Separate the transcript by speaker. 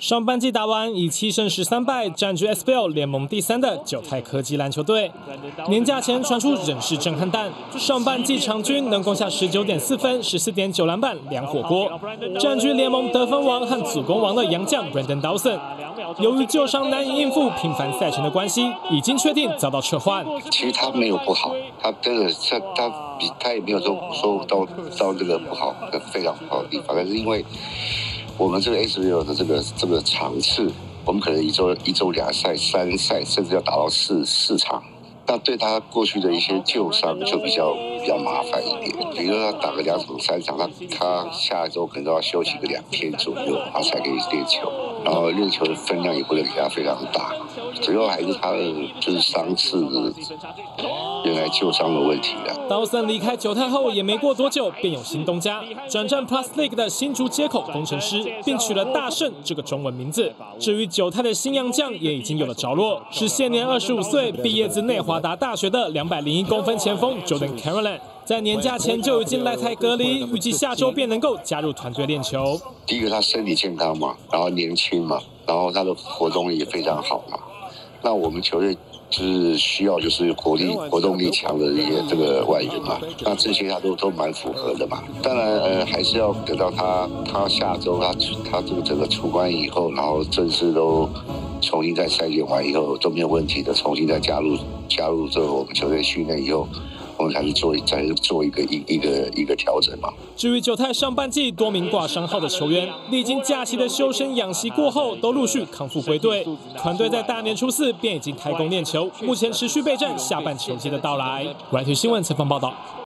Speaker 1: 上半季打完，以7胜13败占据 SBL 联盟第3的九泰科技篮球队。年假前传出仍是震撼弹，上半季场均能攻下19.4分、14.9篮板、2火锅，占据联盟得分王和助攻王的洋将 Brandon Dawson。由于旧伤难以应付频繁赛程的关系，已经确定遭到撤换。
Speaker 2: 其实他没有不好，他也没有说到这个不好，非常不好的地方，但是因为我们这个 SBL 的这个场次，我们可能一周2赛、3赛，甚至要打到四场。那对他过去的一些旧伤就比较麻烦一点，比如说他打个2场、3场，他下周可能都要休息个2天左右，他才可以练球，然后练球的分量也不能给他非常大，主要还是他的就是伤势原来旧伤的问题了。
Speaker 1: 道森离开九泰后也没过多久，便有新东家，转战 Plus League 的新竹接口工程师，并取了大胜这个中文名字。至于九泰的新洋将也已经有了着落，是现年25岁，毕业自内华达大学的201公分前锋 Jordan Caroline。在年假前就已经来台隔离，预计下周便能够加入团队练球。
Speaker 2: 第一个，他身体健康嘛，然后年轻嘛，然后他的活动力也非常好嘛。那我们球队就是需要就是活动力强的一些这个外援嘛，那这些他都蛮符合的嘛。当然还是要等到他下周他这个整个出关以后，然后正式都重新再筛选完以后都没有问题的，重新再加入这个我们球队训练以后，我们才是做一个调整嘛。
Speaker 1: 至于九泰上半季多名挂伤号的球员，历经假期的修身养息过后，都陆续康复归队。团队在大年初4便已经开工练球，目前持续备战下半球季的到来。YT 新闻采访报道。